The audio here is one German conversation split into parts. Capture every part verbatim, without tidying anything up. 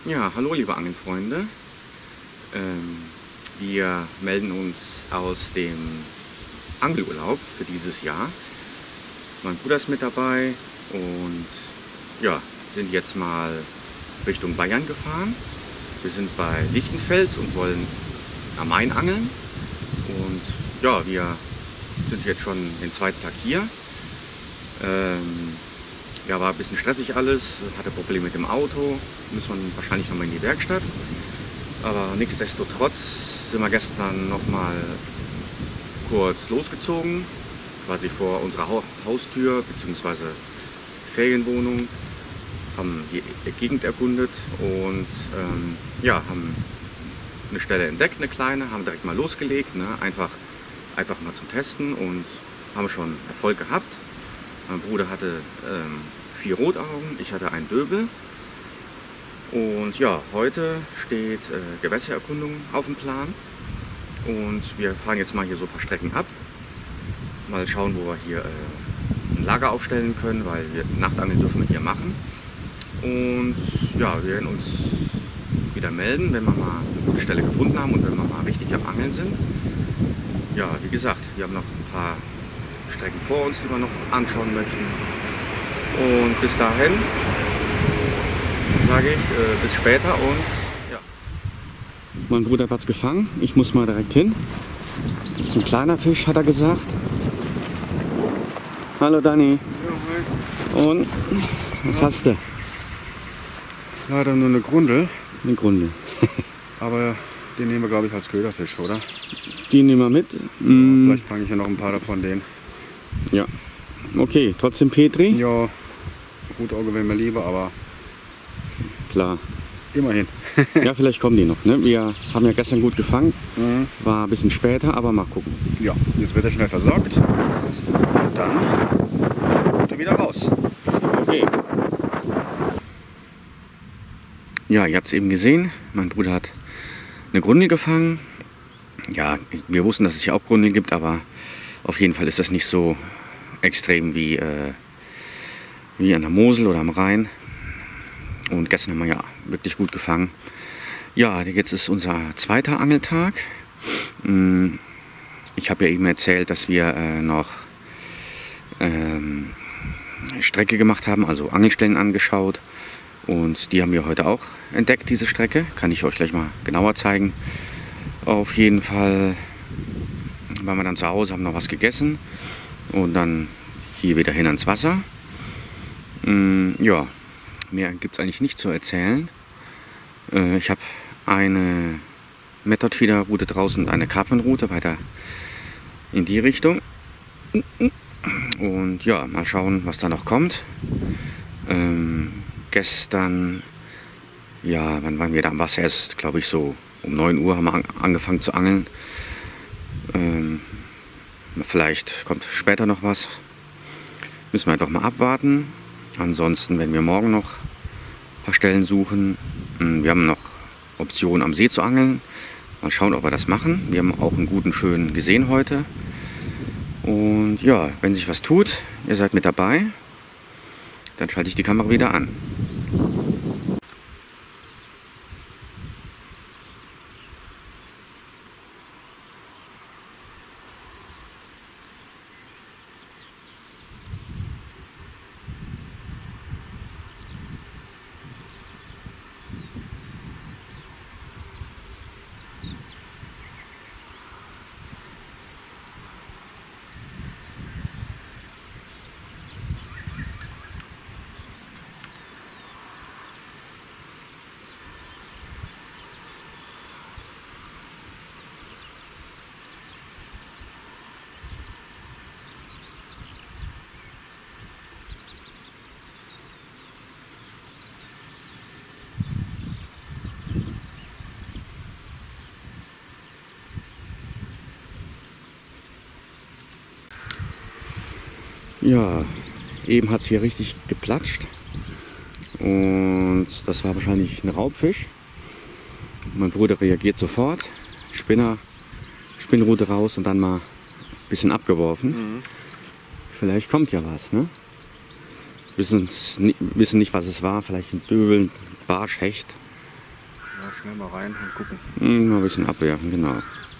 Ja, hallo liebe Angelfreunde. Ähm, wir melden uns aus dem Angelurlaub für dieses Jahr. Mein Bruder ist mit dabei und ja, sind jetzt mal Richtung Bayern gefahren. Wir sind bei Lichtenfels und wollen am Main angeln. Und ja, wir sind jetzt schon den zweiten Tag hier. Ähm, Ja, war ein bisschen stressig alles, hatte Probleme mit dem Auto, muss man wahrscheinlich nochmal in die Werkstatt. Aber nichtsdestotrotz sind wir gestern nochmal kurz losgezogen, quasi vor unserer Haustür bzw. Ferienwohnung, haben die Gegend erkundet und ähm, ja, haben eine Stelle entdeckt, eine kleine, haben direkt mal losgelegt, ne? einfach, einfach mal zum Testen und haben schon Erfolg gehabt. Mein Bruder hatte ähm, vier Rotaugen, ich hatte einen Döbel. Und ja, heute steht äh, Gewässererkundung auf dem Plan. Und wir fahren jetzt mal hier so ein paar Strecken ab. Mal schauen, wo wir hier äh, ein Lager aufstellen können, weil wir Nachtangeln dürfen wir hier machen. Und ja, wir werden uns wieder melden, wenn wir mal eine Stelle gefunden haben und wenn wir mal richtig am Angeln sind. Ja, wie gesagt, wir haben noch ein paar Strecken vor uns, die wir noch anschauen möchten. Und bis dahin sage ich äh, bis später und ja. Mein Bruder hat was gefangen, ich muss mal direkt hin. Das ist ein kleiner Fisch, hat er gesagt. Hallo Dani. Ja, und was ja. hast du? Leider nur eine Grundel. Eine Grundel. Aber den nehmen wir, glaube ich, als Köderfisch, oder? Die nehmen wir mit. Ja, mm. Vielleicht fange ich ja noch ein paar davon denen. Ja. Okay, trotzdem Petri? Ja, Rotauge wäre mir lieber, aber klar. Immerhin. Ja, vielleicht kommen die noch. Ne? Wir haben ja gestern gut gefangen. Mhm. War ein bisschen später, aber mal gucken. Ja, jetzt wird er schnell versorgt. Und dann kommt er wieder raus. Okay. Ja, ihr habt es eben gesehen. Mein Bruder hat eine Grundel gefangen. Ja, wir wussten, dass es hier auch Grundel gibt, aber auf jeden Fall ist das nicht so extrem wie, äh, wie an der Mosel oder am Rhein. Und gestern haben wir ja wirklich gut gefangen. Ja, jetzt ist unser zweiter Angeltag. Ich habe ja eben erzählt, dass wir äh, noch ähm, Strecke gemacht haben, also Angelstellen angeschaut. Und die haben wir heute auch entdeckt, diese Strecke. Kann ich euch gleich mal genauer zeigen. Auf jeden Fall waren wir dann zu Hause, haben noch was gegessen und dann hier wieder hin ans Wasser. Ja, mehr gibt es eigentlich nicht zu erzählen. Ich habe eine Method-Feeder-Route draußen und eine Karpfenroute weiter in die Richtung. Und ja, mal schauen, was da noch kommt. Ähm, gestern, ja, wann waren wir da am Wasser? Erst, glaube ich, so um neun Uhr haben wir an, angefangen zu angeln. Ähm, vielleicht kommt später noch was. Müssen wir einfach mal abwarten. Ansonsten werden wir morgen noch ein paar Stellen suchen. Wir haben noch Optionen am See zu angeln. Mal schauen, ob wir das machen. Wir haben auch einen guten, schönen gesehen heute. Und ja, wenn sich was tut, ihr seid mit dabei, dann schalte ich die Kamera wieder an. Ja, eben hat es hier richtig geplatscht und das war wahrscheinlich ein Raubfisch. Mein Bruder reagiert sofort, Spinner, Spinnrute raus und dann mal ein bisschen abgeworfen. Mhm. Vielleicht kommt ja was, ne? Wissen, wissen nicht, was es war, vielleicht ein Döbel, ein Barsch, Hecht, Ja, schnell mal rein und gucken. Hm, mal ein bisschen abwerfen, genau.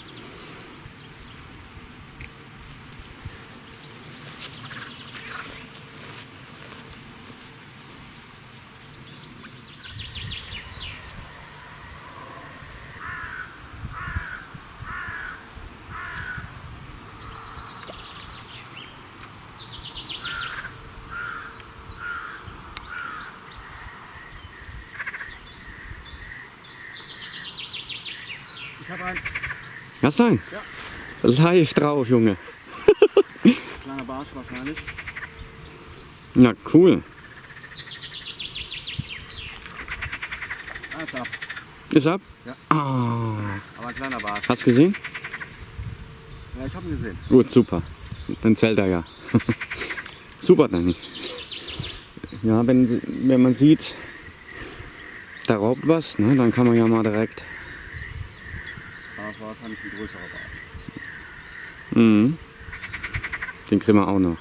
Ich habe einen. Hast du einen? Ja. Live drauf, Junge. Kleiner Barsch wahrscheinlich. Na cool. Ah, ist ab. Ist ab? Ja. Ah. Aber ein kleiner Barsch. Hast du gesehen? Ja, ich habe ihn gesehen. Gut, super. Dann zählt er ja. Super, Danny. Ja, wenn, wenn man sieht, da raubt was, ne, dann kann man ja mal direkt. Aber es war wahrscheinlich ein größerer Barsch. Mhm. Den kriegen wir auch noch.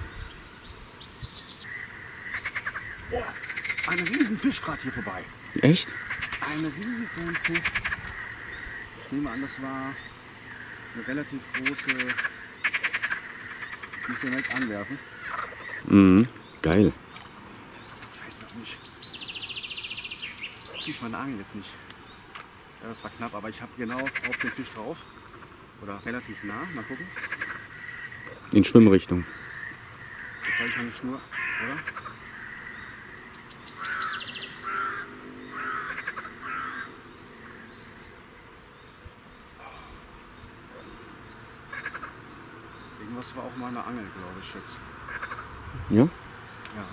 Oh, ein Riesenfisch gerade hier vorbei. Echt? Ein Riesenfisch. Ich nehme an, das war eine relativ große. Ich muss direkt anwerfen. Mhm. Geil. Ich weiß auch nicht. Ich kriege meine Angel jetzt nicht. Ja, das war knapp, aber ich habe genau auf den Fisch drauf. Oder relativ nah. Mal gucken. In Schwimmrichtung. Jetzt habe ich noch eine Schnur, oder? Irgendwas war auch mal eine Angel, glaube ich jetzt. Ja? Ja.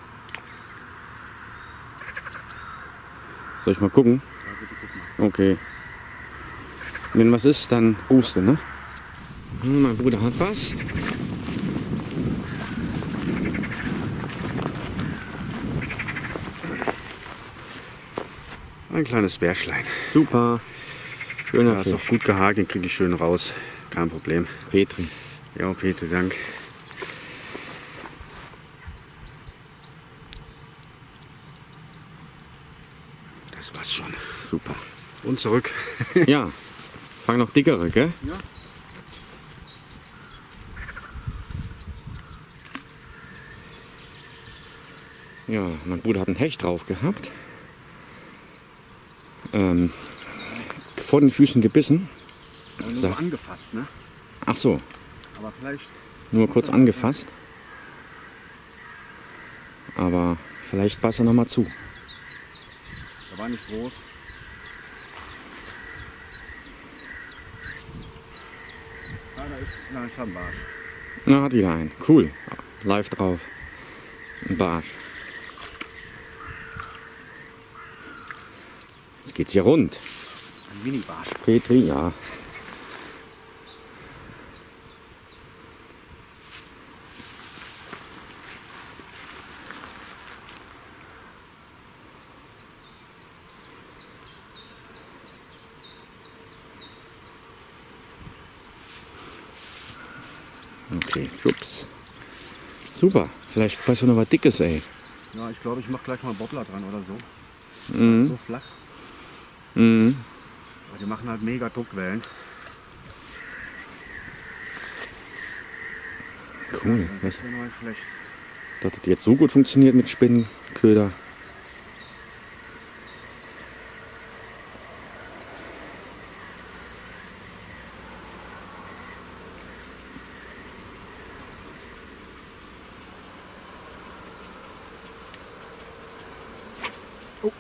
Soll ich mal gucken? Ja, bitte guck mal. Okay. Wenn was ist, dann rufst du, ne? Hm, mein Bruder hat was. Ein kleines Bärschlein. Super. Schöner Ja, ist auch Fisch. gut gehakt, den kriege ich schön raus. Kein Problem. Petri. Ja, Peter, danke. Das war's schon. Super. Und zurück. Ja. Fang noch dickere, gell? Ja. Ja, mein Bruder hat einen Hecht drauf gehabt. Ähm, vor den Füßen gebissen. Nur So. angefasst, ne? Ach so, Aber vielleicht. nur kurz angefasst. Aber vielleicht passt er noch mal zu. Der war nicht groß. Ah, da ist. Na, ich habe einen Barsch. Na, hat wieder einen. Cool. Live drauf. Ein Barsch. Jetzt geht's hier rund. Ein Mini-Barsch. Petri, ja. Okay, schubs. Super. Vielleicht passt noch was Dickes, ey. Ja, ich glaube, ich mache gleich mal einen Bobbler dran oder so. Mhm. So flach. Mhm. Aber die machen halt mega Druckwellen. Cool. Was, Das wäre mal schlecht. dass das jetzt so gut funktioniert mit Spinnenköder. Oh.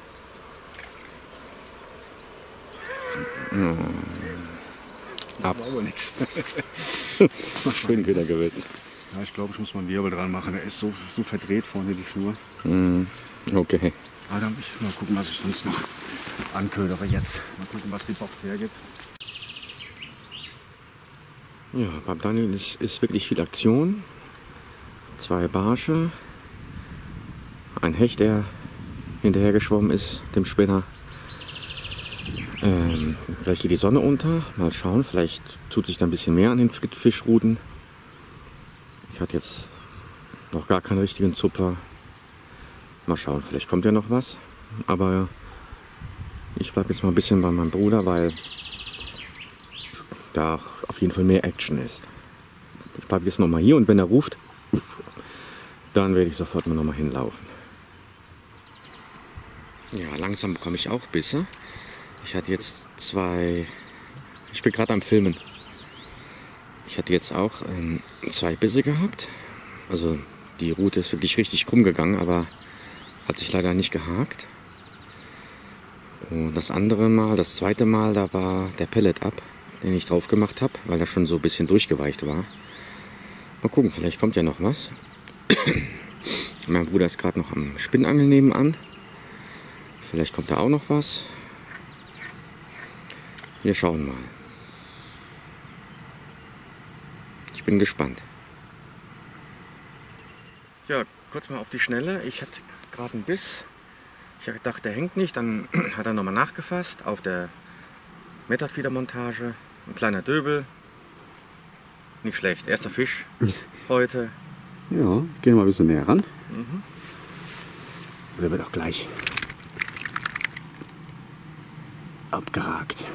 Ab. War aber nichts. Spinnenköder gewiss. Ja, ich glaube, ich muss mal einen Wirbel dran machen. Der ist so, so verdreht vorne die Schnur. Mhm. Okay. Aber dann muss ich mal gucken, was ich sonst noch anködere jetzt. Mal gucken, was die Box hergibt. Ja, beim Daniel ist, ist wirklich viel Aktion. Zwei Barsche. Ein Hecht, der hinterher geschwommen ist, dem Spinner. Ähm, vielleicht geht die Sonne unter. Mal schauen, vielleicht tut sich da ein bisschen mehr an den Fischruten. Ich hatte jetzt noch gar keinen richtigen Zupfer. Mal schauen, vielleicht kommt ja noch was. Aber ich Ich bleibe jetzt mal ein bisschen bei meinem Bruder, weil da auf jeden Fall mehr Action ist. Ich bleibe jetzt noch mal hier und wenn er ruft, dann werde ich sofort mal noch mal hinlaufen. Ja, langsam bekomme ich auch Bisse. Ich hatte jetzt zwei, ich bin gerade am Filmen. Ich hatte jetzt auch ähm, zwei Bisse gehabt. Also die Rute ist wirklich richtig krumm gegangen, aber hat sich leider nicht gehakt. Und das andere Mal, das zweite Mal, da war der Pellet ab, den ich drauf gemacht habe, weil er schon so ein bisschen durchgeweicht war. Mal gucken, vielleicht kommt ja noch was. Mein Bruder ist gerade noch am Spinnangeln nebenan. Vielleicht kommt da auch noch was. Wir schauen mal. Ich bin gespannt. Ja, kurz mal auf die Schnelle. Ich hatte gerade einen Biss. Ich dachte, der hängt nicht. Dann hat er nochmal nachgefasst auf der Method-Feeder-Montage. Ein kleiner Döbel. Nicht schlecht. Erster Fisch heute. Ja, gehen wir mal ein bisschen näher ran. Mhm. Der wird auch gleich abgehakt.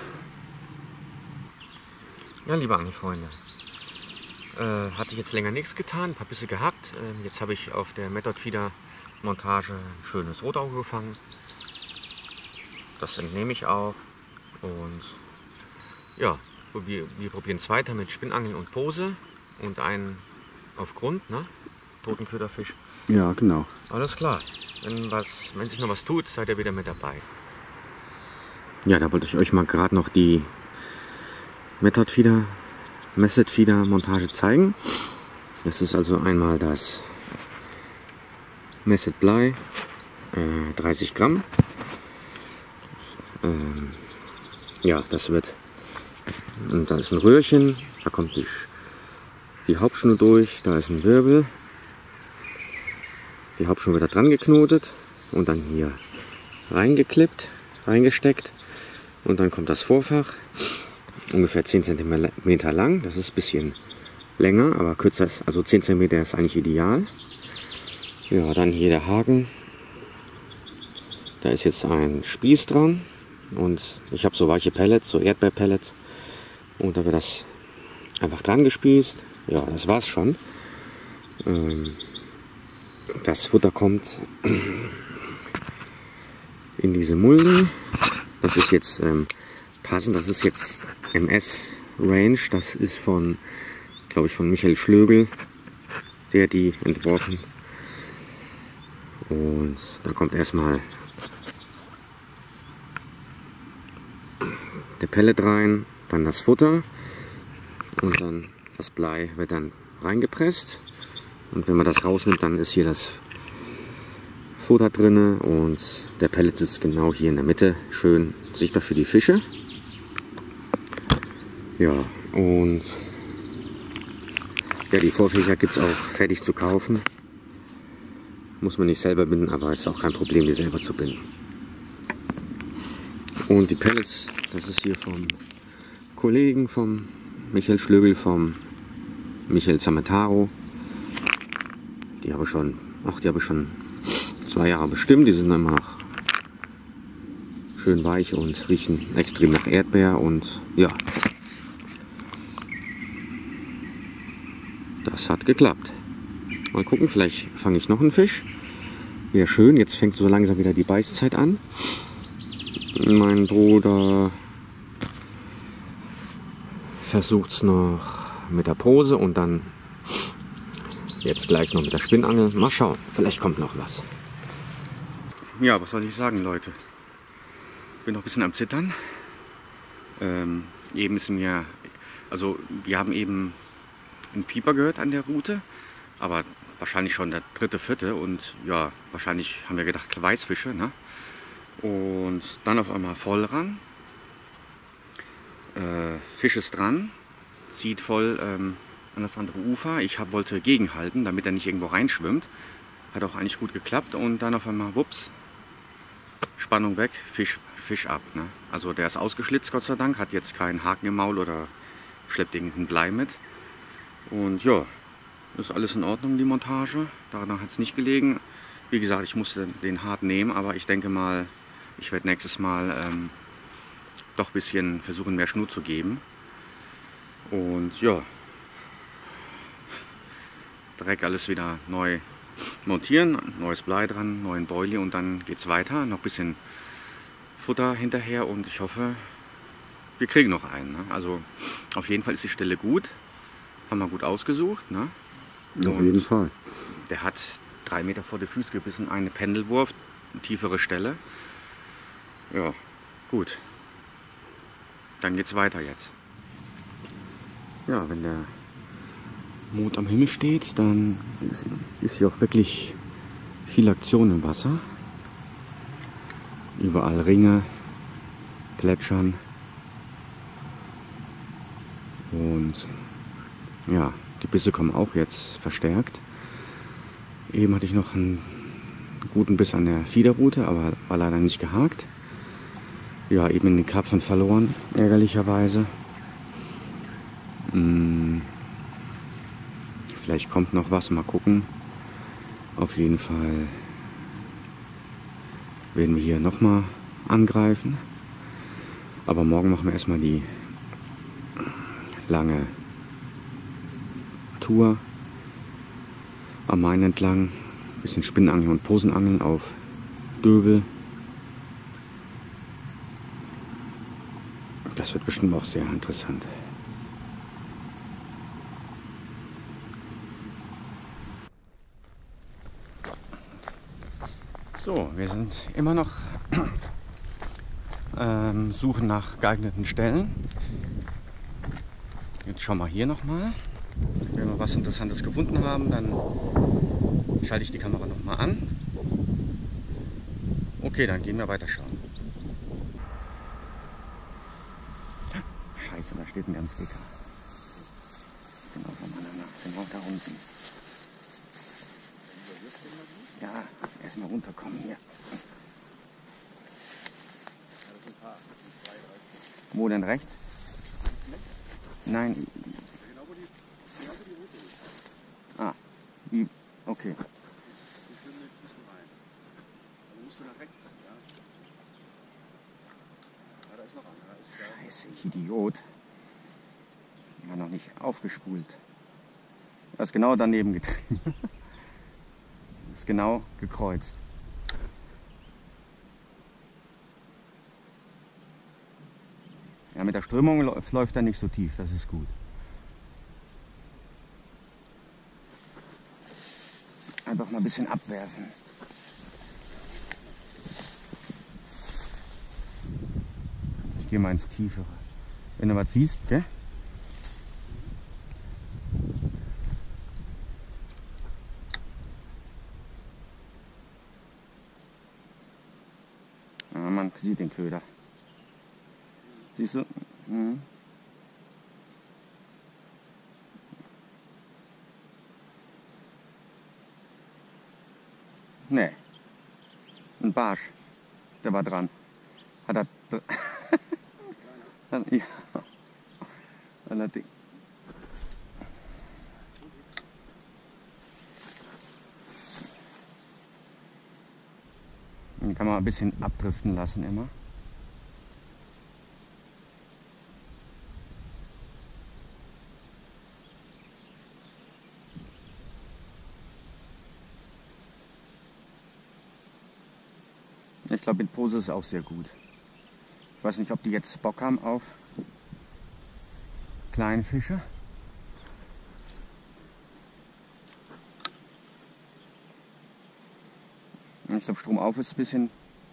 Ja, liebe Angelfreunde. Äh, hat sich jetzt länger nichts getan, ein paar Bisse gehabt. Äh, jetzt habe ich auf der Method Feeder Montage ein schönes Rotauge gefangen. Das entnehme ich auch. Und ja, wir, wir probieren es weiter mit Spinnangeln und Pose und einen auf Grund, ne? Totenköderfisch. Ja, genau. Alles klar. Wenn, was, wenn sich noch was tut, seid ihr wieder mit dabei. Ja, da wollte ich euch mal gerade noch die Method Feeder, Method Feeder Montage zeigen. Das ist also einmal das Method Blei, äh, dreißig Gramm. Ähm, ja, das wird, und da ist ein Röhrchen, da kommt die, die Hauptschnur durch, da ist ein Wirbel. Die Hauptschnur wird da dran geknotet und dann hier reingeklippt, reingesteckt. Und dann kommt das Vorfach, ungefähr zehn Zentimeter lang. Das ist ein bisschen länger, aber kürzer ist, also zehn Zentimeter ist eigentlich ideal. Ja, dann hier der Haken. Da ist jetzt ein Spieß dran und ich habe so weiche Pellets, so Erdbeerpellets. Und da wird das einfach dran gespießt. Ja, das war's schon. Ähm, das Futter kommt in diese Mulde. Das ist jetzt ähm, passend, das ist jetzt M S-Range, das ist von, glaube ich, von Michael Schlögel, der die entworfen. Und da kommt erstmal der Pellet rein, dann das Futter und dann das Blei wird dann reingepresst. Und wenn man das rausnimmt, dann ist hier das Futter drin und der Pellet ist genau hier in der Mitte, schön sichtbar für die Fische. Ja, und ja, die Vorfächer gibt es auch fertig zu kaufen. Muss man nicht selber binden, aber ist auch kein Problem, die selber zu binden. Und die Pellets, das ist hier vom Kollegen, vom Michael Schlögel, vom Michael Zametaro. Die habe ich schon, ach, die habe ich schon zwei Jahre bestimmt. Die sind immer noch schön weich und riechen extrem nach Erdbeer und ja, das hat geklappt. Mal gucken, vielleicht fange ich noch einen Fisch. Ja, schön, jetzt fängt so langsam wieder die Beißzeit an. Mein Bruder versucht es noch mit der Pose und dann jetzt gleich noch mit der Spinnangel. Mal schauen, vielleicht kommt noch was. Ja, was soll ich sagen, Leute? Bin noch ein bisschen am Zittern. Ähm, eben ist mir, also wir haben eben einen Pieper gehört an der Route, aber wahrscheinlich schon der dritte, vierte und ja, wahrscheinlich haben wir gedacht Weißfische, ne? Und dann auf einmal voll ran. Äh, Fisch ist dran, zieht voll ähm, an das andere Ufer. Ich hab, wollte gegenhalten, damit er nicht irgendwo reinschwimmt. Hat auch eigentlich gut geklappt und dann auf einmal, wups, Spannung weg, Fisch, Fisch ab. Ne? Also der ist ausgeschlitzt, Gott sei Dank, hat jetzt keinen Haken im Maul oder schleppt irgendein Blei mit. Und ja, ist alles in Ordnung, die Montage. Daran hat es nicht gelegen. Wie gesagt, ich musste den hart nehmen, aber ich denke mal, Ich werde nächstes Mal ähm, doch ein bisschen versuchen, mehr Schnur zu geben. Und ja, direkt alles wieder neu montieren, neues Blei dran, neuen Boilie und dann geht es weiter. Noch ein bisschen Futter hinterher und ich hoffe, wir kriegen noch einen. Ne? Also auf jeden Fall ist die Stelle gut, haben wir gut ausgesucht. Ne? Auf jeden Fall. Der hat drei Meter vor die Füße gebissen, eine Pendelwurf, eine tiefere Stelle. Ja, gut. Dann geht's weiter jetzt. Ja, wenn der Mond am Himmel steht, dann ist hier auch wirklich viel Aktion im Wasser. Überall Ringe, Plätschern. Und ja, die Bisse kommen auch jetzt verstärkt. Eben hatte ich noch einen guten Biss an der Fiederrute, aber war leider nicht gehakt. Ja, eben in den Karpfen verloren, ärgerlicherweise. Hm, vielleicht kommt noch was, mal gucken. Auf jeden Fall werden wir hier nochmal angreifen. Aber morgen machen wir erstmal die lange Tour am Main entlang. Ein bisschen Spinnenangeln und Posenangeln auf Döbel. Das wird bestimmt auch sehr interessant. So, wir sind immer noch ähm, suchen nach geeigneten Stellen. Jetzt schauen wir hier nochmal. Wenn wir was Interessantes gefunden haben, dann schalte ich die Kamera nochmal an. Okay, dann gehen wir weiter schauen. Scheiße, da steht ein ganz dicker. Genau vom Ananas, genau da unten. Ja, erstmal runterkommen hier. Wo denn rechts? Nein. Ah, wie? Okay. Scheiße, ich Idiot. War noch nicht aufgespult. Das ist genau daneben getreten. Ist genau gekreuzt. Ja, mit der Strömung läuft er nicht so tief, das ist gut. Einfach mal ein bisschen abwerfen. Ich gehe mal ins Tiefere. Wenn du was siehst, gell? Ja, man sieht den Köder. Siehst du? Mhm. Nee. Ein Barsch. Der war dran. Hat er. Ja. Allerdings. Den kann man ein bisschen abdriften lassen immer. Ich glaube, mit Pose ist auch sehr gut. Ich weiß nicht, ob die jetzt Bock haben auf kleine Fische. Ich glaube, Stromauf ist ein bisschen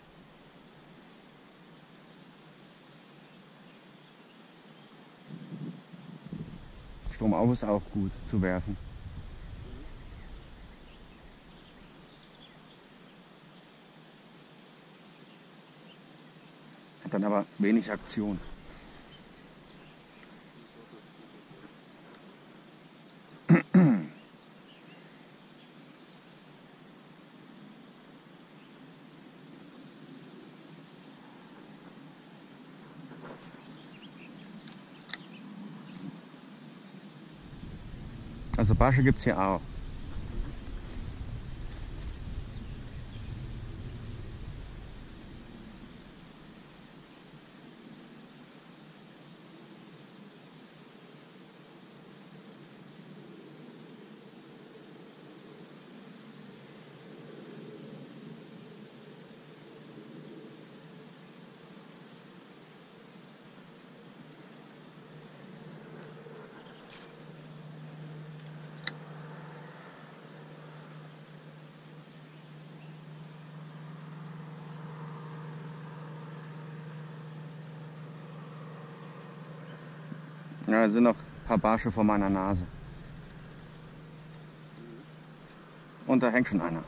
Stromauf ist auch gut zu werfen. Hat dann aber wenig Aktion. Also Barsche gibt es hier auch. Ja, da sind noch ein paar Barsche vor meiner Nase. Und da hängt schon einer.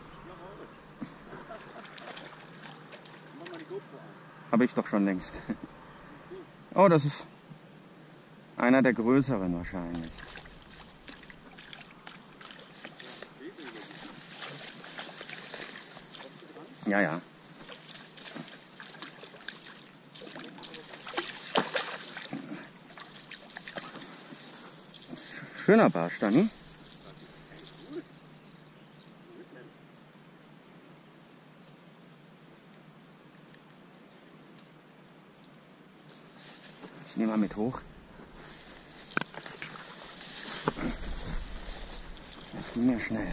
Habe ich doch schon längst. Oh, das ist einer der größeren wahrscheinlich. Ja, ja. Schöner Barsch, Dani. Ich nehme mal mit hoch. Das ging mir schnell.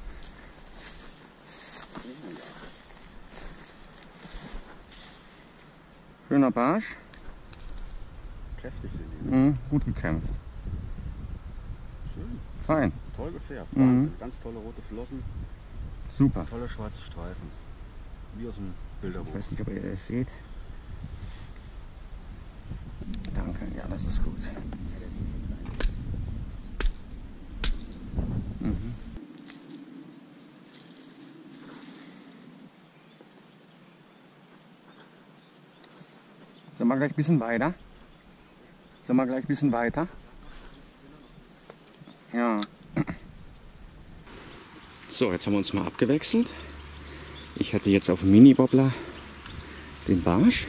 Schöner Barsch. Kräftig sind die. Ne? Mhm, gut gekämpft. Schön. Fein. Toll gefärbt. Mhm. Wahnsinn. Ganz tolle rote Flossen. Super. Tolle schwarze Streifen. Wie aus dem Ich Bilderbuch. weiß nicht, ob ihr das seht. Danke, ja, das ist gut. Mhm. Sollen wir gleich ein bisschen weiter? Sollen wir gleich ein bisschen weiter? Ja. So, jetzt haben wir uns mal abgewechselt. Ich hatte jetzt auf dem Mini-Wobbler den Barsch.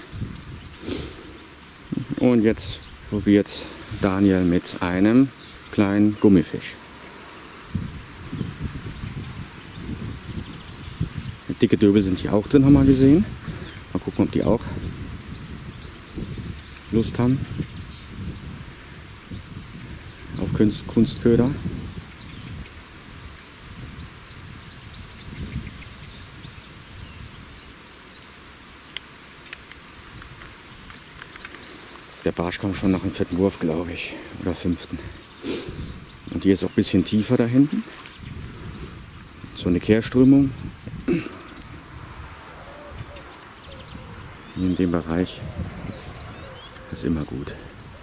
Und jetzt probiert Daniel mit einem kleinen Gummifisch. Dicke Döbel sind hier auch drin, haben wir gesehen. Mal gucken, ob die auch Lust haben auf Kunst Kunstköder. Der Barsch kommt schon nach dem vierten Wurf, glaube ich, oder fünften. Und hier ist auch ein bisschen tiefer da hinten. So eine Kehrströmung. In dem Bereich ist immer gut.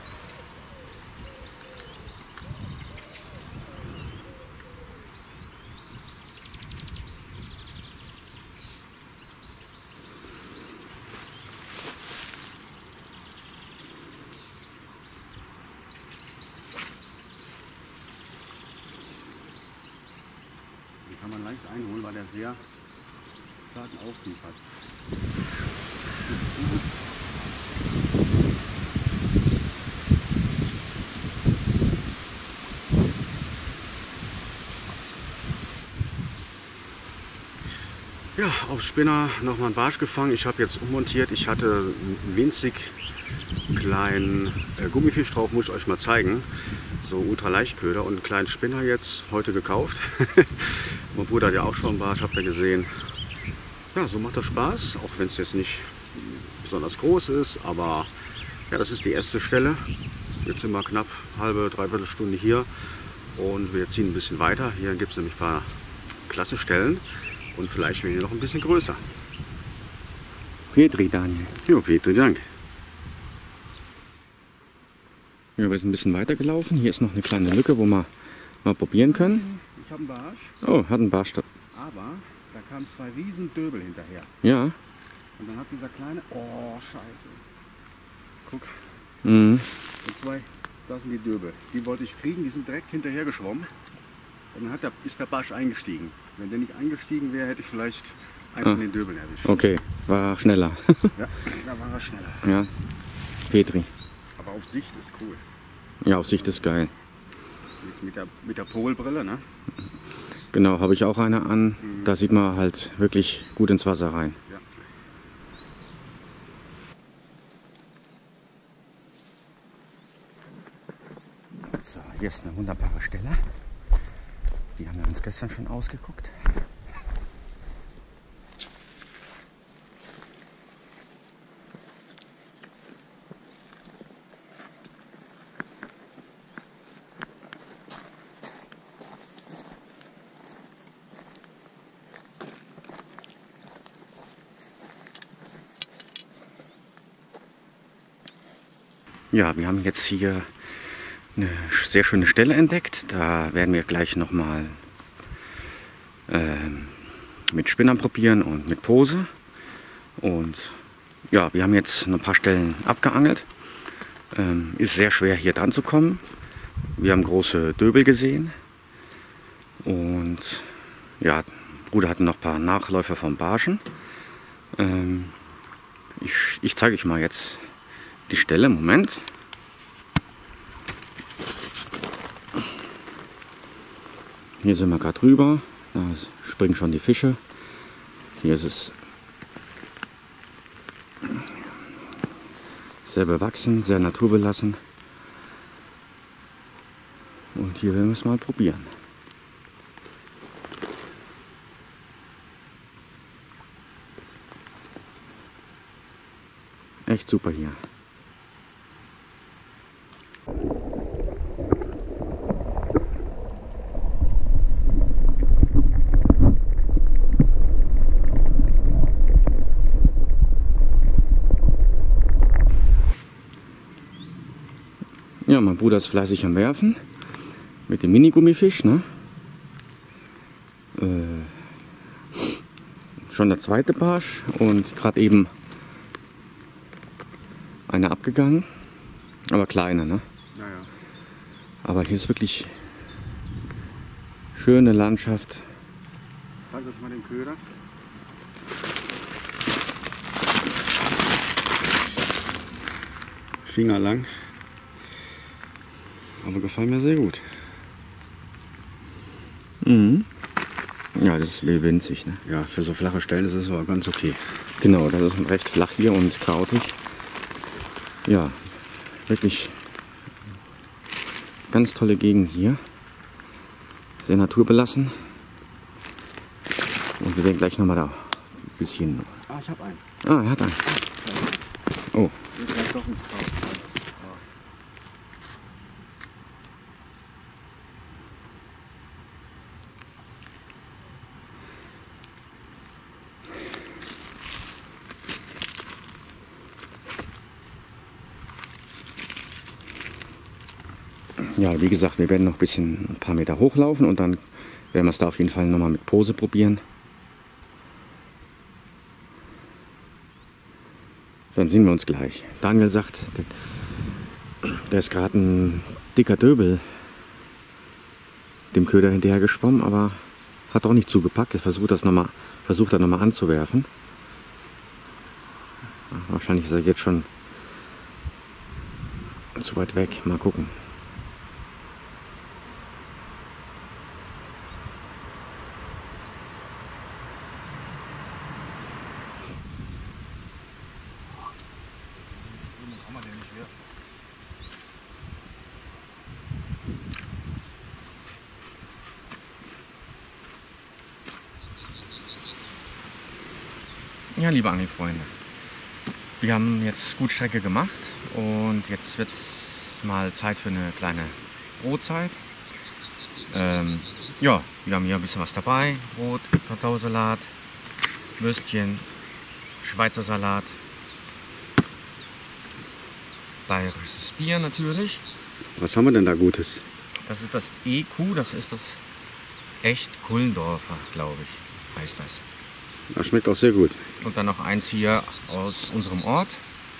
Den kann man leicht einholen, weil der sehr starken Auftrieb hat. Ja, auf Spinner nochmal einen Barsch gefangen. Ich habe jetzt ummontiert. Ich hatte einen winzig kleinen äh, Gummifisch drauf, muss ich euch mal zeigen. So Ultraleichtköder und einen kleinen Spinner jetzt heute gekauft. Mein Bruder hat ja auch schon einen Barsch, habt ihr gesehen. Ja, so macht das Spaß, auch wenn es jetzt nicht besonders groß ist, aber ja, das ist die erste Stelle. Jetzt sind wir knapp halbe, dreiviertel Stunde hier und wir ziehen ein bisschen weiter. Hier gibt es nämlich ein paar klasse Stellen und vielleicht werden die noch ein bisschen größer. Petri, Daniel. Jo, Petri, danke. Ja, wir sind ein bisschen weiter gelaufen. Hier ist noch eine kleine Lücke, wo wir mal probieren können. Ich habe einen Barsch, Oh, hat einen Barsch. aber da kamen zwei riesen Döbel hinterher. Ja. Und dann hat dieser kleine, oh scheiße, guck, Mhm. und zwei, da sind die Döbel. Die wollte ich kriegen, die sind direkt hinterher geschwommen. Und dann hat der, ist der Barsch eingestiegen. Wenn der nicht eingestiegen wäre, hätte ich vielleicht einen Ah. von den Döbeln erwischt. Okay, war schneller. Ja, da war er schneller. Ja. Petri. Aber auf Sicht ist cool. Ja, auf Sicht ist geil. Mit, mit, der, mit der Polbrille, ne? Genau, habe ich auch eine an. Da sieht man halt wirklich gut ins Wasser rein. Ja. So, hier ist eine wunderbare Stelle. Die haben wir uns gestern schon ausgeguckt. Ja, wir haben jetzt hier eine sehr schöne Stelle entdeckt. Da werden wir gleich nochmal äh, mit Spinnern probieren und mit Pose. Und ja, wir haben jetzt ein paar Stellen abgeangelt. Ähm, ist sehr schwer hier dran zu kommen. Wir haben große Döbel gesehen. Und ja, Bruder hatte noch ein paar Nachläufer vom Barschen. Ähm, ich, ich zeige euch mal jetzt die Stelle. Moment. Hier sind wir gerade rüber. Da springen schon die Fische. Hier ist es sehr bewachsen, sehr naturbelassen. Und hier werden wir es mal probieren. Echt super hier. Ja, mein Bruder ist fleißig am Werfen mit dem Mini-Gummifisch. Ne? Äh, schon der zweite Barsch und gerade eben einer abgegangen, aber kleiner. Ne? Ja, ja. Aber hier ist wirklich schöne Landschaft. Zeig euch mal den Köder. Finger lang. Aber gefallen mir sehr gut. Mhm. Ja, das ist winzig. Ne? Ja, für so flache Stellen ist es aber ganz okay. Genau, das ist recht flach hier und krautig. Ja, wirklich ganz tolle Gegend hier. Sehr naturbelassen. Und wir werden gleich nochmal da ein bisschen. Ah, ich habe einen. Ah, er hat einen. Oh. Vielleicht doch ins Kraut. Ja, wie gesagt, wir werden noch ein bisschen ein paar Meter hochlaufen und dann werden wir es da auf jeden Fall nochmal mit Pose probieren. Dann sehen wir uns gleich. Daniel sagt, da ist gerade ein dicker Döbel dem Köder hinterher geschwommen, aber hat auch nicht zugepackt. Er versucht das nochmal, versucht er nochmal anzuwerfen. Wahrscheinlich ist er jetzt schon zu weit weg. Mal gucken. Ja, liebe Angelfreunde, wir haben jetzt gut Strecke gemacht und jetzt wird es mal Zeit für eine kleine Brotzeit. Ähm, ja, wir haben hier ein bisschen was dabei. Brot, Kartoffelsalat, Würstchen, Schweizer Salat, bayerisches Bier natürlich. Was haben wir denn da Gutes? Das ist das E Q, das ist das echt Kullendorfer, glaube ich, heißt das. Das schmeckt auch sehr gut. Und dann noch eins hier aus unserem Ort.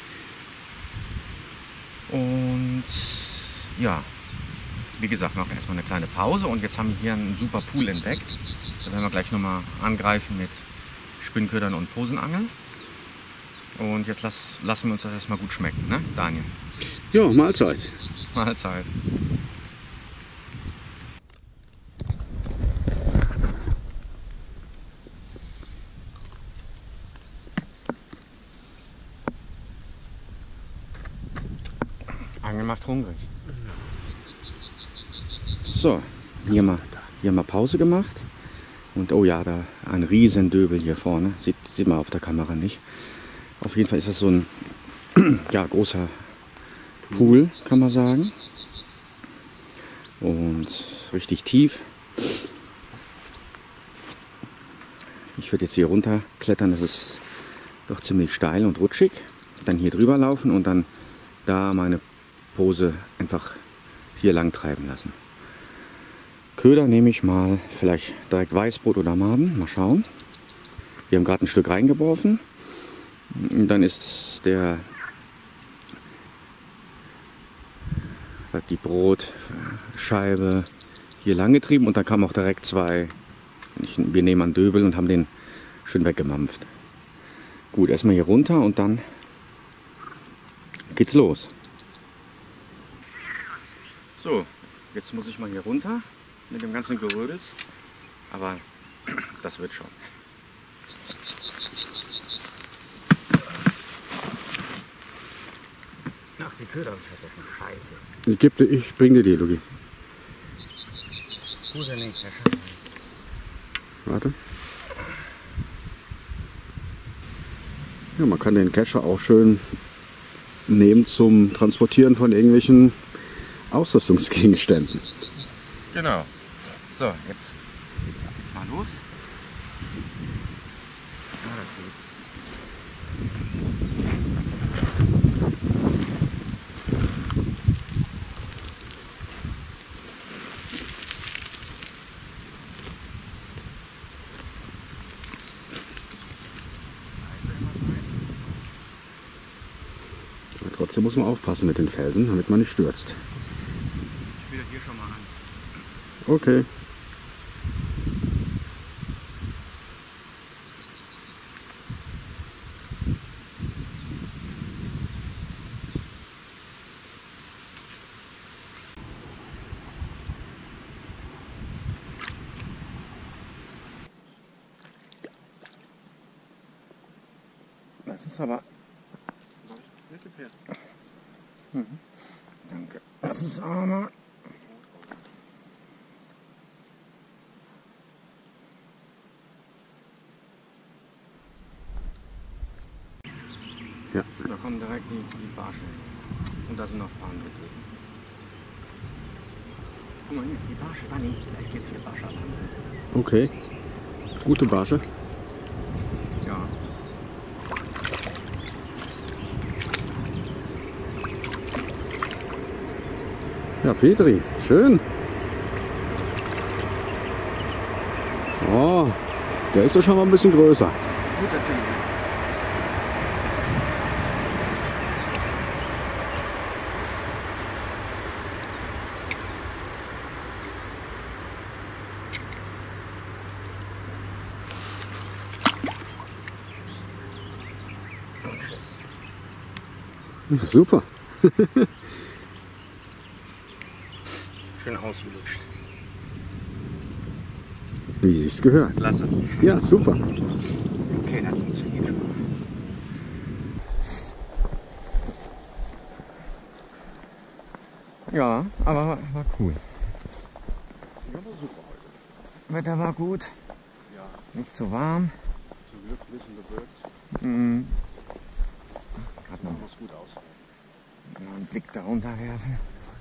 Und ja, wie gesagt, machen wir erstmal eine kleine Pause. Und jetzt haben wir hier einen super Pool entdeckt. Da werden wir gleich nochmal angreifen mit Spinnködern und Posenangeln. Und jetzt lass, lassen wir uns das erstmal gut schmecken, ne, Daniel? Ja, Mahlzeit. Mahlzeit. Angeln macht hungrig. So, hier mal, hier mal Pause gemacht. Und oh ja, da ein riesen Döbel hier vorne. Sieht, sieht man auf der Kamera nicht. Auf jeden Fall ist das so ein ja, großer Pool, kann man sagen. Und richtig tief. Ich würde jetzt hier runter klettern, das ist doch ziemlich steil und rutschig. Dann hier drüber laufen und dann da meine Pose einfach hier lang treiben lassen. Köder nehme ich mal vielleicht direkt Weißbrot oder Maden. Mal schauen. Wir haben gerade ein Stück reingeworfen. Und dann ist der die Brotscheibe hier lang getrieben und dann kamen auch direkt zwei. Wir nehmen einen Döbel und haben den schön weggemampft. Gut, erstmal hier runter und dann geht's los. So, jetzt muss ich mal hier runter mit dem ganzen Gerödels, aber das wird schon. Ach, die Köder sind vergessen. Scheiße. Ich, geb dir, ich bring dir die, Lugi. Wo ist denn der Kescher? Warte. Ja, man kann den Kescher auch schön nehmen zum Transportieren von irgendwelchen Ausrüstungsgegenständen. Genau. So, jetzt geht's mal los. Ja, das geht. Aber trotzdem muss man aufpassen mit den Felsen, damit man nicht stürzt. Ich will hier schon mal an. Okay. Das ist aber... Mhm. Danke. Das ist aber... Ja. Da kommen direkt die, die Barsche. Und da sind noch ein paar andere drüben. Guck mal hier, die Barsche, da links. Vielleicht geht's hier Barsche an. Okay. Gute Barsche. Ja. Ja, Petri, schön. Oh, der ist ja schon mal ein bisschen größer. Guter Ding. Super. Schön ausgelutscht. Wie sich's gehört. Klasse. Ja, super. Okay, das funktioniert schon. Ja, aber war, war cool. Ja, war super heute. Wetter war gut, Ja, nicht zu warm. zum Glück ein bisschen bewölkt. Mhm. Gerade noch Muss gut aus. mal einen Blick darunter werfen.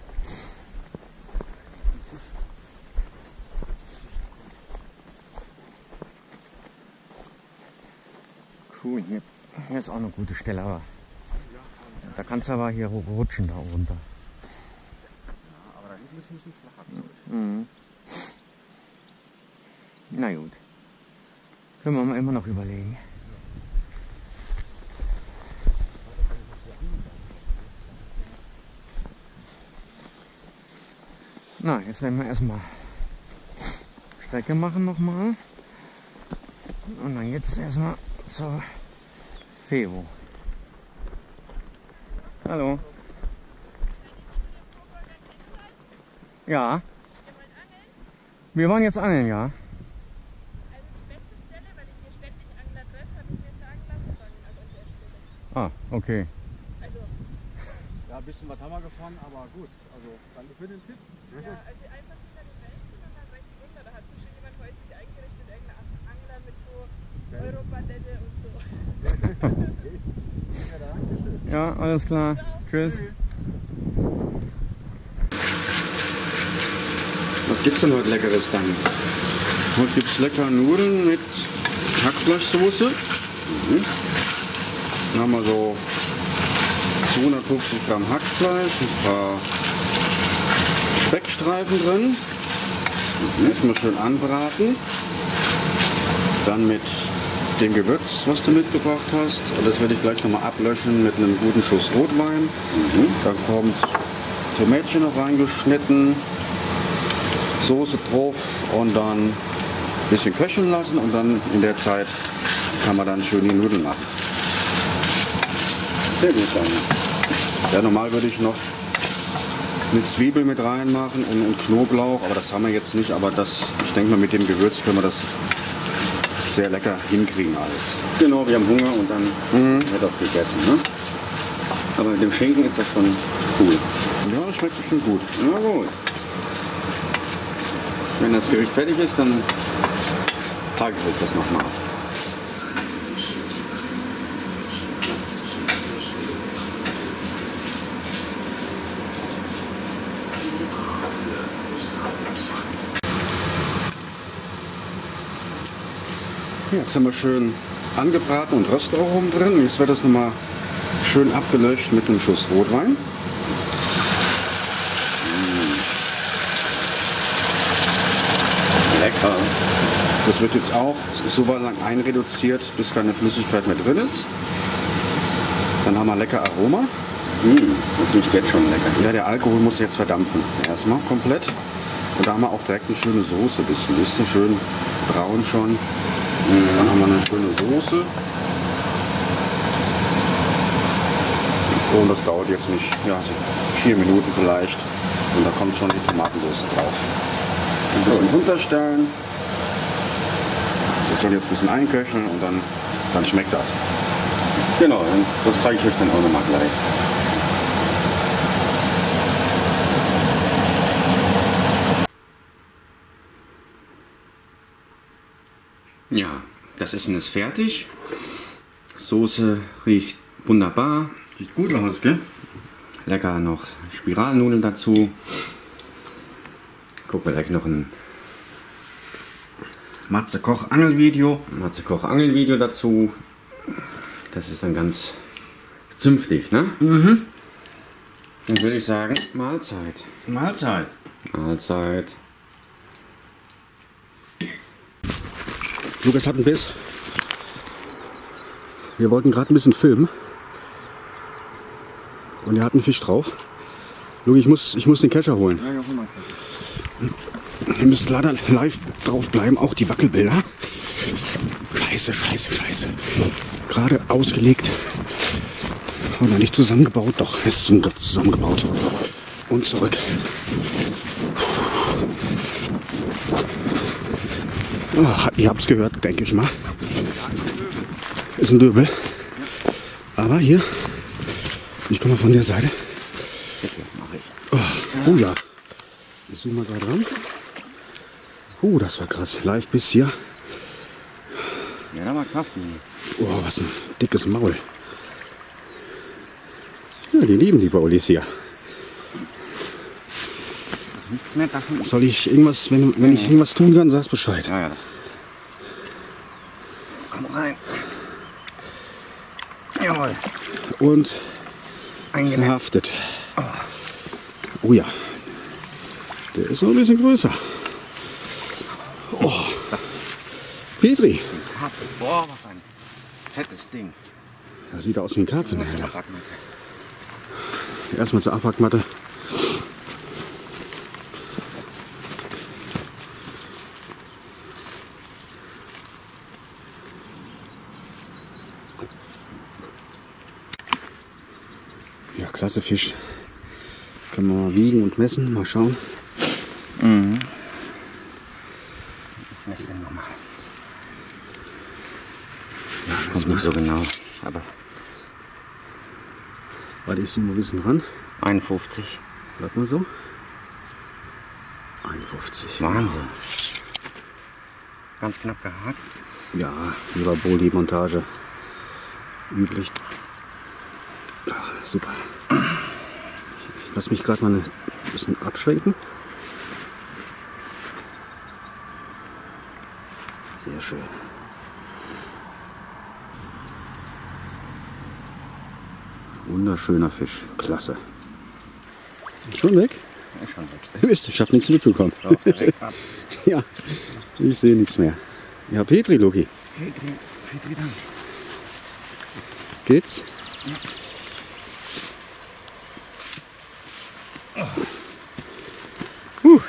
Cool, hier, hier ist auch eine gute Stelle, aber da kannst du aber hier rutschen da runter. Ja, aber da hinten ist ein bisschen flacher. Mhm. Na gut, können wir mal immer noch überlegen. Na, jetzt werden wir erstmal Strecke machen nochmal. Und dann jetzt erstmal zur Fevo. Hallo. Ja. Wir wollen jetzt angeln, ja. Also die beste Stelle, weil ich hier ständig Angler treffe, habe ich mir sagen lassen, also an der Stelle. Ah, okay. Also, Ja, ein bisschen was haben wir gefangen, aber gut. Also, danke für den Tipp. ja, also einfach hinter den Rechten und dann rechts runter, da hat sich schon jemand häuslich eingerichtet, irgendein Angler mit so Europalette und so. Ja, alles klar. Tschüss. Was gibt's denn heute Leckeres dann? Heute gibt's lecker Nudeln mit Hackfleischsoße. Mhm. Dann haben wir so zweihundertfünfzig Gramm Hackfleisch, ein paar Speckstreifen drin. Erstmal schön anbraten. Dann mit dem Gewürz, was du mitgebracht hast. Und das werde ich gleich nochmal ablöschen mit einem guten Schuss Rotwein. Mhm. Dann kommt Tomätchen noch reingeschnitten, Soße drauf und dann ein bisschen köcheln lassen. Und dann in der Zeit kann man dann schön die Nudeln machen. Sehr gut dann. Ja, normal würde ich noch eine Zwiebel mit reinmachen und, und Knoblauch, aber das haben wir jetzt nicht. Aber das, ich denke mal, mit dem Gewürz können wir das sehr lecker hinkriegen alles. Genau, wir haben Hunger und dann Mhm. wird auch gegessen. Ne? Aber mit dem Schinken ist das schon cool. Ja, schmeckt bestimmt gut. Na gut. Wenn das Gericht fertig ist, dann zeige ich euch das nochmal. Ja, jetzt haben wir schön angebraten und Röstaromen drin. Jetzt wird das nochmal schön abgelöscht mit einem Schuss Rotwein. Lecker. Das wird jetzt auch so lang einreduziert, bis keine Flüssigkeit mehr drin ist. Dann haben wir lecker Aroma. Mmh, das riecht jetzt schon lecker. Ja, der Alkohol muss jetzt verdampfen. Erstmal komplett. Und da haben wir auch direkt eine schöne Soße. Bisschen ist schön braun schon. Mhm. Dann haben wir eine schöne Soße. Und das dauert jetzt nicht, ja, so vier Minuten vielleicht. Und da kommt schon die Tomatensauce drauf. Ein bisschen runterstellen. Das soll jetzt ein bisschen einköcheln und dann, dann schmeckt das. Genau, und das zeige ich euch dann auch nochmal gleich. Ja, das Essen ist fertig. Soße riecht wunderbar. Sieht gut aus, gell? Lecker noch Spiralnudeln dazu. Gucken wir gleich noch ein Matze Koch Angelvideo. Matze Koch Angelvideo dazu. Das ist dann ganz zünftig, ne? Mhm. Dann würde ich sagen, Mahlzeit. Mahlzeit. Mahlzeit. Lukas hat einen Biss. Wir wollten gerade ein bisschen filmen. Und er hat einen Fisch drauf. Lukas, ich muss, ich muss den Catcher holen. Ja, ja, hol mal. Ihr müsst leider live drauf bleiben, auch die Wackelbilder. Scheiße, scheiße, scheiße. Gerade ausgelegt. Und noch nicht zusammengebaut. Doch, ist zusammengebaut. Und zurück. Oh, ihr habt es gehört, denke ich mal. Ist ein Döbel. Aber hier, ich komme mal von der Seite. Oh, oh ja. Ich zoome mal gerade ran. Oh, das war krass. Live bis hier. Ja, da war Kraft. Oh, was ein dickes Maul. Ja, die lieben die Baulis hier. Nichts mehr davon. Soll ich irgendwas, wenn, wenn ich irgendwas tun kann, sagst Bescheid. Ja, ja, das. Komm rein. Jawohl. Und Eingenäht. verhaftet. Oh ja. Der ist noch ein bisschen größer. Oh. Petri. Boah, was ein fettes Ding. Das sieht aus wie ein Karpfen. Das ist Alter. Abpackmatte. Erstmal zur Abpackmatte. Ja, klasse Fisch. Können wir mal wiegen und messen, mal schauen. Mhm. Ich messe den nochmal. Ja, Kommt nicht so genau, aber warte, ich zoome mal ein bisschen ran. einundfünfzig. Bleib mal so. einundfünfzig. Wahnsinn. Ganz knapp gehakt. Ja, lieber Boli-Montage. Üblich. Ah, super. Lass mich gerade mal ein bisschen abschwenken. Sehr schön. Wunderschöner Fisch. Klasse. Ist schon weg? Ist schon weg. Mist, ich habe nichts mitbekommen. So, direkt ab. Ja, ich sehe nichts mehr. Ja, Petri, Loki. Petri, Petri dann. Geht's? Huh.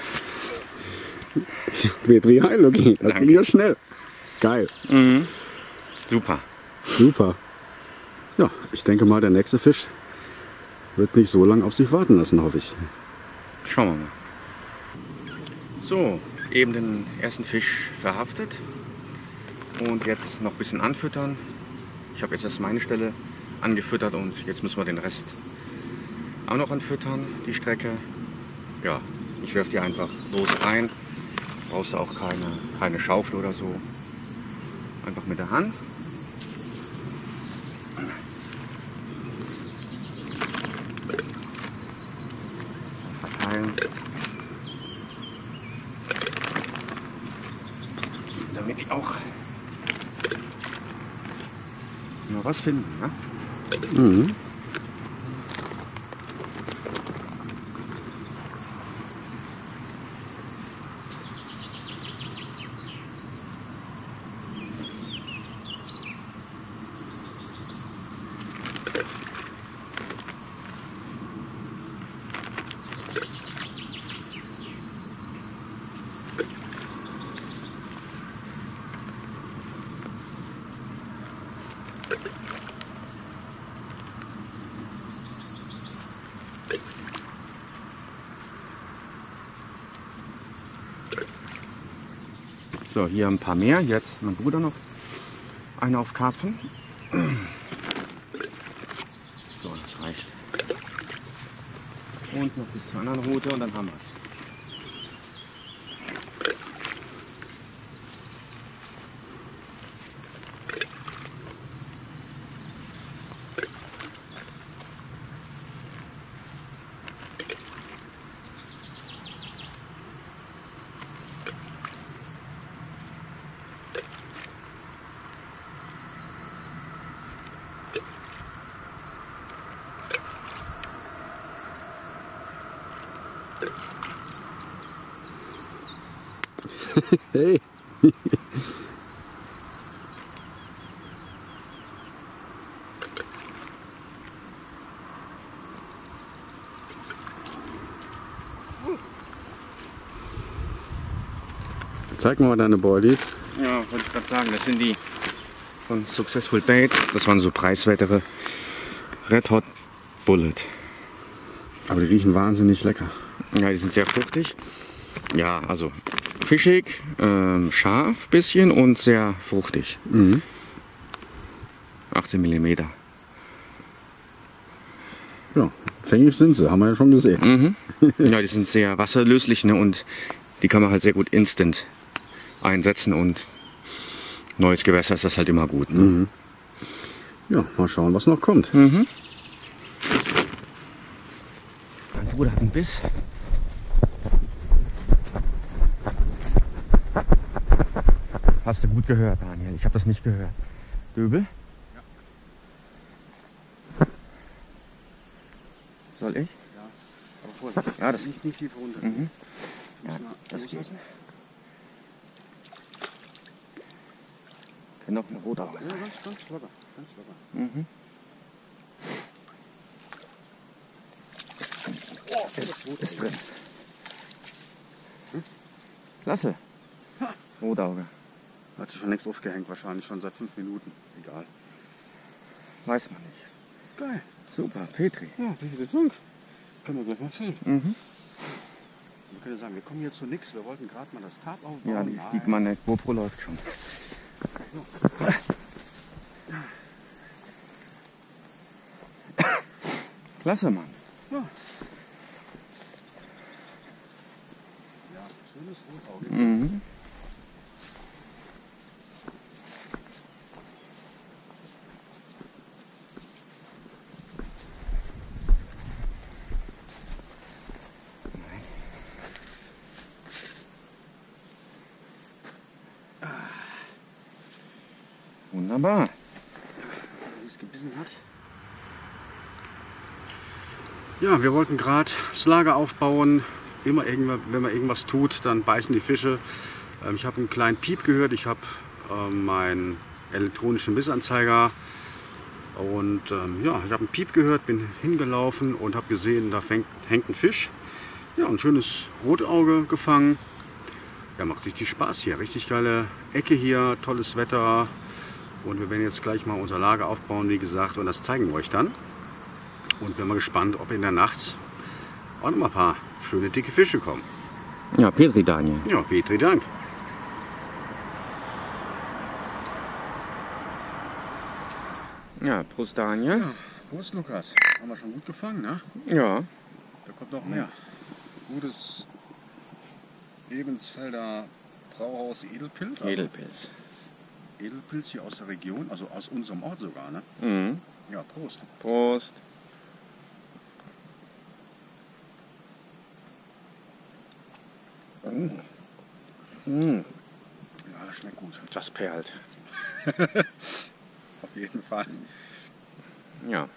Petri, hi Loki. Das Danke. ging ja schnell. Geil. Mhm. Super. Super. Ja, ich denke mal, der nächste Fisch wird nicht so lange auf sich warten lassen, hoffe ich. Schauen wir mal. So, eben den ersten Fisch verhaftet. Und jetzt noch ein bisschen anfüttern. Ich habe jetzt erst meine Stelle angefüttert und jetzt müssen wir den Rest auch noch anfüttern, die Strecke. Ja, ich werfe die einfach los rein. Brauchst du auch keine, keine Schaufel oder so. Einfach mit der Hand. Verteilen. Damit die auch noch was finden. Ne? Mhm. So, hier ein paar mehr. Jetzt mein Bruder noch eine auf Karpfen. So, das reicht. Und noch bis zur anderen Route und dann haben wir es. Hey. Zeig mal deine Boilies. Ja, wollte ich gerade sagen, das sind die von Successful Bait. Das waren so preiswertere Red Hot Bullet. Aber die riechen wahnsinnig lecker. Ja, die sind sehr fruchtig. Ja, also fischig, ähm, scharf bisschen und sehr fruchtig. Mhm. achtzehn Millimeter. Ja, fängig sind sie, haben wir ja schon gesehen. Mhm. Ja, die sind sehr wasserlöslich, ne, und die kann man halt sehr gut instant einsetzen und neues Gewässer ist das halt immer gut. Ne? Mhm. Ja, mal schauen, was noch kommt. Mhm. Mein Bruder hat einen Biss. Hast du gut gehört, Daniel? Ich habe das nicht gehört. Übel? Ja. Soll ich? Ja, aber Vorsicht. Ja, das- nicht, nicht tief runter. Mhm. Ja, Müssen wir das geht. loslassen? Kann noch eine rote Auge. Ja, ganz, ganz locker. Ganz locker. Mhm. Oh, fest. Ist drin. Klasse. Rotauge. Hat sich schon längst aufgehängt, wahrscheinlich schon seit fünf Minuten. Egal. Weiß man nicht. Geil. Super, Petri. Ja, vielen Dank. Können wir gleich mal filmen. Mhm. Wir können ja sagen, wir kommen hier zu nichts. Wir wollten gerade mal das Tarp aufbauen. Ja, die, die, Nein. meine GoPro läuft schon. Klasse, Mann. Ja. Ja, schönes Rotauge. Mhm. Wunderbar. Wie es gebissen hat. Ja, wir wollten gerade das Lager aufbauen. Immer irgendwann, wenn man irgendwas tut, dann beißen die Fische. Ähm, ich habe einen kleinen Piep gehört. Ich habe ähm, meinen elektronischen Bissanzeiger und ähm, ja, ich habe einen Piep gehört, bin hingelaufen und habe gesehen, da fängt, hängt ein Fisch. Ja, ein schönes Rotauge gefangen. Ja, macht richtig Spaß hier. Richtig geile Ecke hier, tolles Wetter. Und wir werden jetzt gleich mal unser Lager aufbauen, wie gesagt, und das zeigen wir euch dann. Und bin mal gespannt, ob in der Nacht auch noch mal ein paar schöne dicke Fische kommen. Ja, Petri, Daniel. Ja, Petri, Dank. Ja, Prost, Daniel. Ja, Prost, Lukas. Haben wir schon gut gefangen, ne? Ja. Da kommt noch mehr. Gutes Ebensfelder Brauhaus Edelpilz. Also Edelpilz. Edelpilz hier aus der Region, also aus unserem Ort sogar, ne? Mhm. Ja, Prost. Prost. Mm. Mm. Ja, das schmeckt gut. Das perlt. Auf jeden Fall. Ja.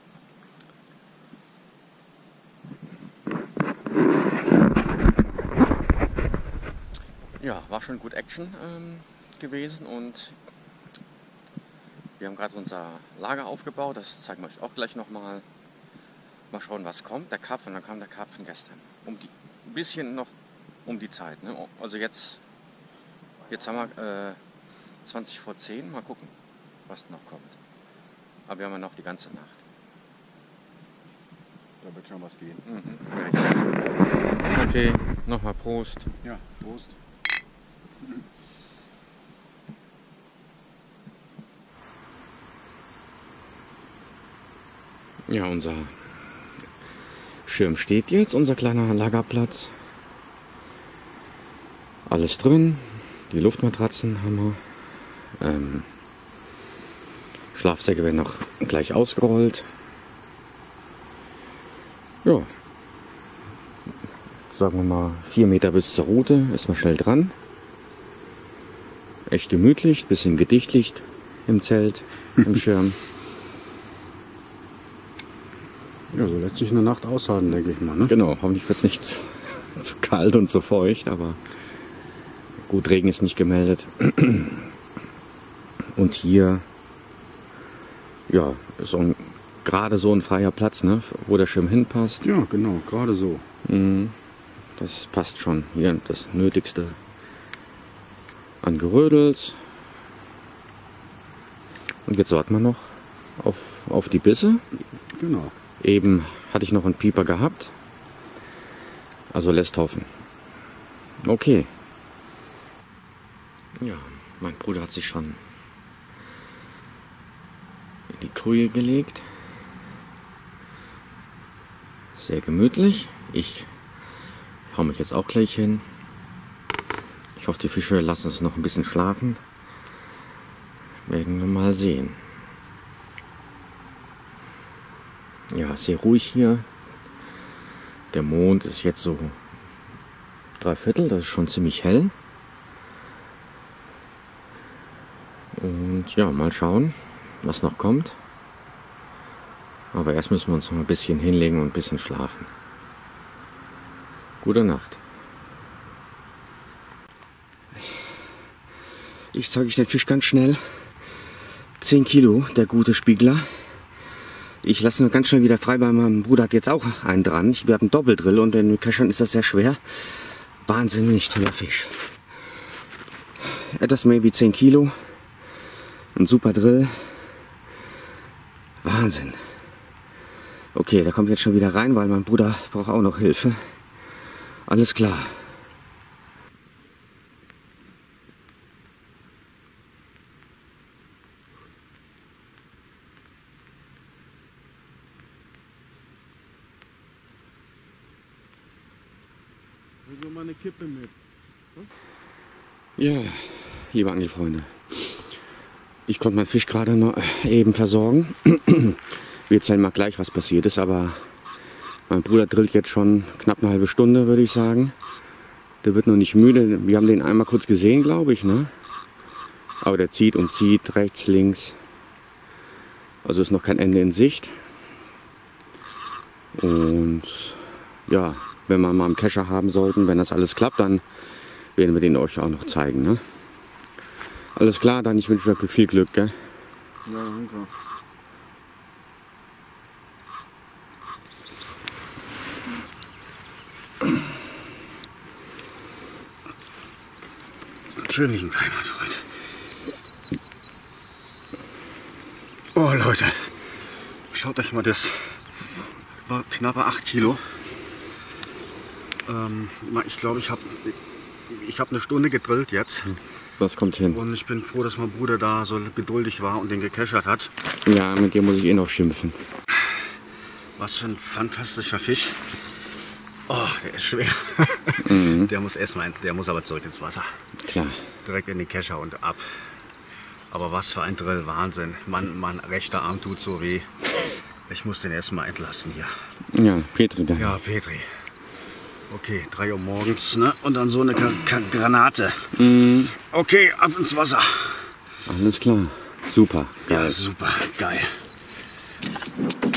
Ja, war schon gut Action ähm, gewesen und wir haben gerade unser Lager aufgebaut, das zeigen wir euch auch gleich nochmal. Mal schauen, was kommt. Der Karpfen, dann kam der Karpfen gestern. Um die, ein bisschen noch um die Zeit. Ne? Also jetzt, jetzt haben wir äh, zwanzig vor zehn. Mal gucken, was noch kommt. Aber wir haben ja noch die ganze Nacht. Da wird schon was gehen. Mhm. Okay, nochmal Prost. Ja, Prost. Ja, unser Schirm steht jetzt, unser kleiner Lagerplatz. Alles drin. Die Luftmatratzen haben wir. Ähm, Schlafsäcke werden noch gleich ausgerollt. Ja. Sagen wir mal vier Meter bis zur Route. Ist mal schnell dran. Echt gemütlich, bisschen gedichtlicht im Zelt, im Schirm. Ja, so lässt sich eine Nacht aushalten, denke ich mal. Ne? Genau, hoffentlich wird es nicht zu, zu kalt und zu feucht, aber gut, Regen ist nicht gemeldet. Und hier, ja, ist so ein, gerade so ein freier Platz, ne, wo der Schirm hinpasst. Ja, genau, gerade so. Mhm, das passt schon. Hier das Nötigste an Gerödels. Und jetzt warten wir noch auf, auf die Bisse. Genau. Eben hatte ich noch einen Pieper gehabt. Also lässt hoffen. Okay. Ja, mein Bruder hat sich schon in die Krühe gelegt. Sehr gemütlich. Ich hau mich jetzt auch gleich hin. Ich hoffe, die Fische lassen uns noch ein bisschen schlafen. Werden wir mal sehen. Ja, sehr ruhig hier. Der Mond ist jetzt so drei Viertel, das ist schon ziemlich hell. Und ja, mal schauen, was noch kommt. Aber erst müssen wir uns noch ein bisschen hinlegen und ein bisschen schlafen. Gute Nacht. Ich zeige euch den Fisch ganz schnell. zehn Kilo, der gute Spiegler. Ich lasse ihn ganz schnell wieder frei, weil mein Bruder hat jetzt auch einen dran. Ich habe einen Doppeldrill und in den Keschern ist das sehr schwer. Wahnsinnig toller Fisch. Etwas mehr wie zehn Kilo. Ein super Drill. Wahnsinn. Okay, der kommt jetzt schon wieder rein, weil mein Bruder braucht auch noch Hilfe. Alles klar. Bring mal eine Kippe mit. Ja, liebe Angelfreunde, ich konnte meinen Fisch gerade noch eben versorgen. Wir erzählen mal gleich, was passiert ist, aber mein Bruder drillt jetzt schon knapp eine halbe Stunde, würde ich sagen. Der wird noch nicht müde. Wir haben den einmal kurz gesehen, glaube ich, ne? Aber der zieht und zieht, rechts, links. Also ist noch kein Ende in Sicht. Und ja, wenn wir mal einen Kescher haben sollten, wenn das alles klappt, dann werden wir den euch auch noch zeigen. Ne? Alles klar, dann ich wünsche euch viel Glück. Gell? Ja, danke. Schön liegen bleiben, mein Freund. Oh Leute, schaut euch mal das. War knappe acht Kilo. Ähm, ich glaube, ich habe ich hab eine Stunde gedrillt jetzt. Das kommt hin. Und ich bin froh, dass mein Bruder da so geduldig war und den gekeschert hat. Ja, mit dem muss ich eh noch schimpfen. Was für ein fantastischer Fisch. Oh, der ist schwer. Mhm. Der muss erstmal, der muss aber zurück ins Wasser. Klar. Direkt in den Kescher und ab. Aber was für ein Drill, Wahnsinn. Mein, mein rechter Arm tut so weh. Ich muss den erstmal entlassen hier. Ja, Petri da. Ja, Petri. Okay, drei Uhr morgens, ne? Und dann so eine Ka Ka Granate. Mhm. Okay, ab ins Wasser. Alles klar. Super. Geil. Ja, super, geil.